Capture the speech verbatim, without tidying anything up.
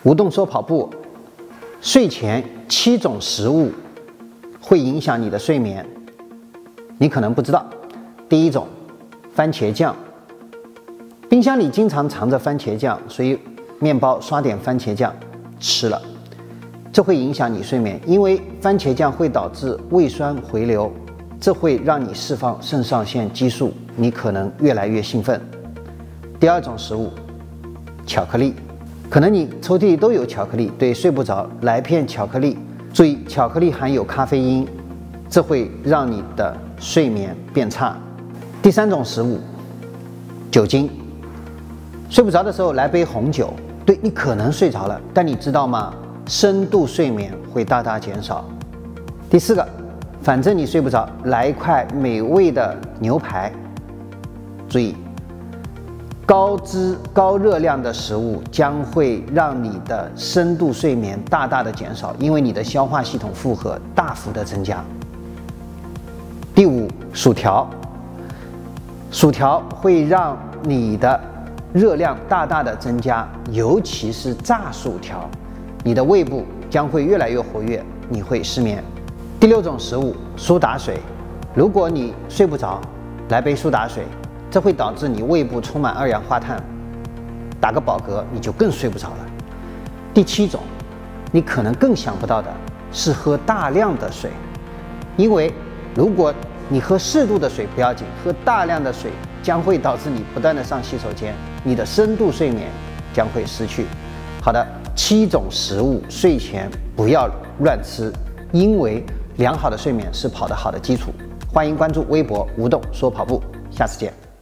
无动说跑步，睡前七种食物会影响你的睡眠，你可能不知道。第一种，番茄酱，冰箱里经常藏着番茄酱，所以面包刷点番茄酱吃了，这会影响你睡眠，因为番茄酱会导致胃酸回流，这会让你释放肾上腺激素，你可能越来越兴奋。第二种食物，巧克力，可能你抽屉里都有巧克力，对，睡不着，来片巧克力。注意，巧克力含有咖啡因，这会让你的睡眠变差。第三种食物，酒精，睡不着的时候来杯红酒，对，你可能睡着了，但你知道吗？深度睡眠会大大减少。第四个，反正你睡不着，来一块美味的牛排。注意，高脂高热量的食物将会让你的深度睡眠大大的减少，因为你的消化系统负荷大幅的增加。第五，薯条，薯条会让你的热量大大的增加，尤其是炸薯条，你的胃部将会越来越活跃，你会失眠。第六种食物，苏打水，如果你睡不着，来杯苏打水，这会导致你胃部充满二氧化碳，打个饱嗝你就更睡不着了。第七种，你可能更想不到的是喝大量的水，因为如果你喝适度的水不要紧，喝大量的水将会导致你不断的上洗手间，你的深度睡眠将会失去。好的，七种食物睡前不要乱吃，因为良好的睡眠是跑得好的基础。欢迎关注微博无动说跑步，下次见。